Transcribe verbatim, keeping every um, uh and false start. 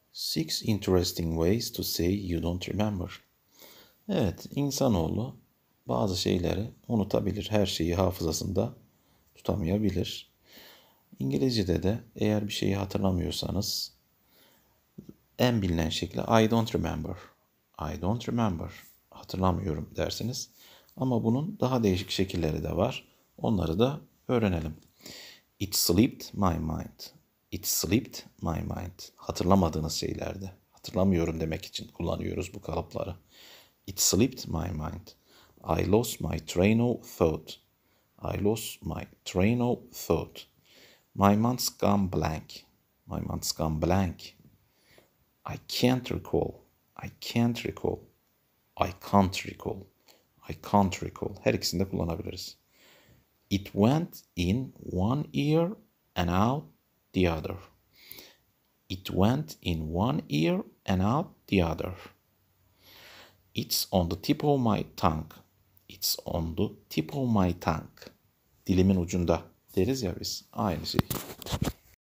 Six interesting ways to say you don't remember. Evet, insanoğlu bazı şeyleri unutabilir. Her şeyi hafızasında tutamayabilir. İngilizce'de de eğer bir şeyi hatırlamıyorsanız en bilinen şekli I don't remember. I don't remember. Hatırlamıyorum dersiniz. Ama bunun daha değişik şekilleri de var. Onları da öğrenelim. It slipped my mind. It slipped my mind. Hatırlamadığınız şeylerde. Hatırlamıyorum demek için kullanıyoruz bu kalıpları. It slipped my mind. I lost my train of thought. I lost my train of thought. My mind's gone blank. My mind's gone blank. I can't recall. I can't recall. I can't recall. I can't recall. Her ikisini de kullanabiliriz. It went in one ear and out the other. It went in one ear and out the other. It's on the tip of my tongue. It's on the tip of my tongue. Dilimin ucunda deriz ya biz. Aynı şey.